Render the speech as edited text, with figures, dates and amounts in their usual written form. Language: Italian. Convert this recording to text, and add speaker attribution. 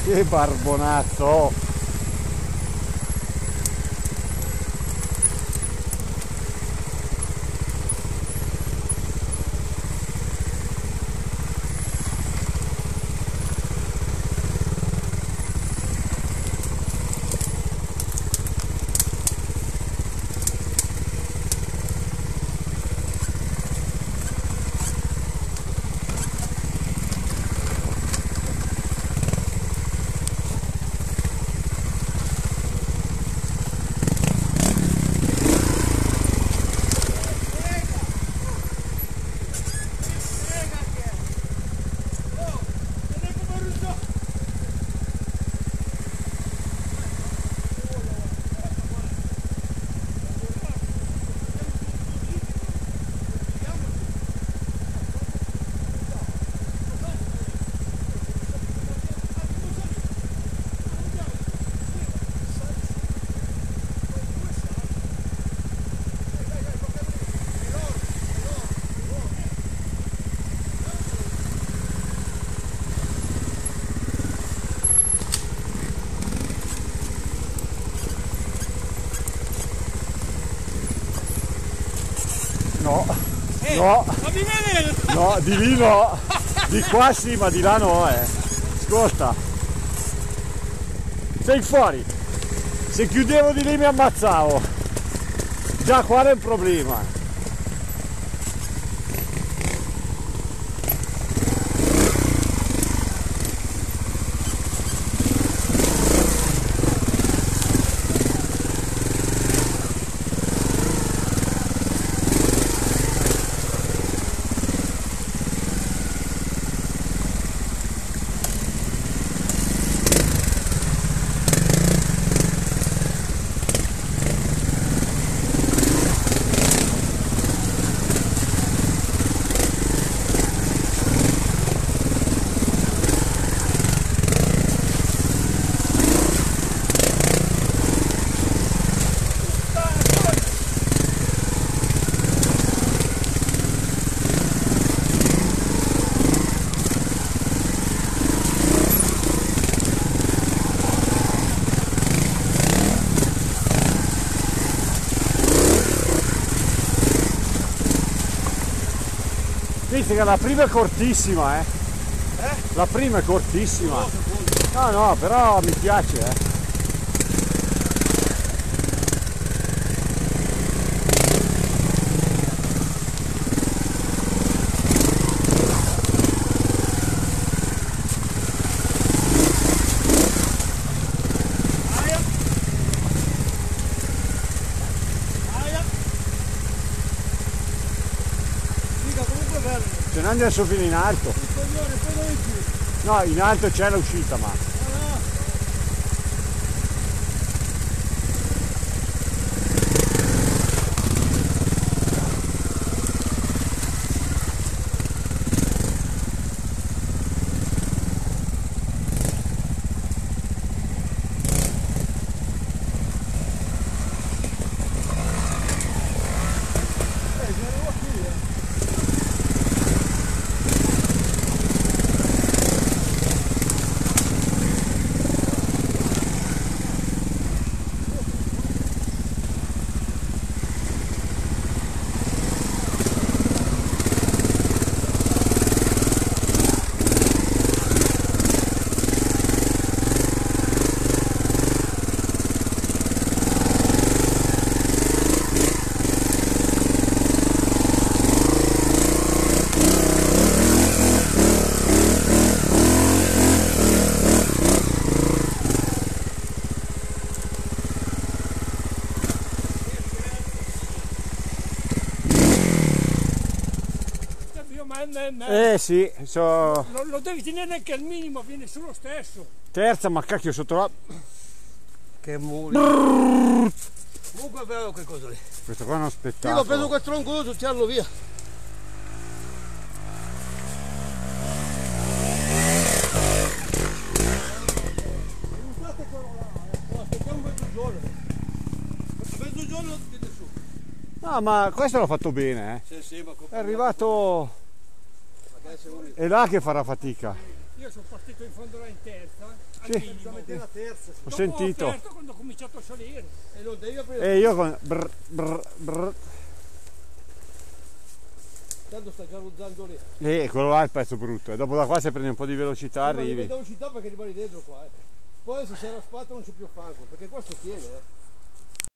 Speaker 1: Che barbonazzo! No, no, no, di lì no, di qua sì, ma di là no, ascolta, sei fuori, se chiudevo di lì mi ammazzavo, già qua è un problema. Visto che la prima è cortissima, La prima è cortissima. No, no, però mi piace, Se no andiamo fino in alto. No, in alto c'è l'uscita, ma. Sì,
Speaker 2: lo devi tenere neanche al minimo, viene su lo stesso.
Speaker 1: Terza, ma cacchio sotto la.
Speaker 2: Che muli. Comunque vedo che cosa lì.
Speaker 1: Questo qua è uno spettacolo.
Speaker 2: Io ho preso quel tronco, tirarlo via. Aspettiamo mezzogiorno. Mezzogiorno viene su.
Speaker 1: No, ma questo l'ha fatto bene,
Speaker 2: Sì, ma
Speaker 1: è arrivato. È là che farà fatica.
Speaker 2: Io sono partito in fondo là in terza.
Speaker 1: Sì,
Speaker 2: la terza.
Speaker 1: ho sentito.
Speaker 3: Ho aperto quando ho cominciato a salire.
Speaker 2: E non devi aprire.
Speaker 1: E io con brr, brr, brr.
Speaker 2: Tanto sta già ruzzando lì.
Speaker 1: Quello là è il pezzo brutto. E dopo da qua se prendi un po' di velocità
Speaker 2: Ma
Speaker 1: arrivi.
Speaker 2: velocità perché rimani dentro qua. Poi se sei alla spatta non c'è più fango, perché questo tiene.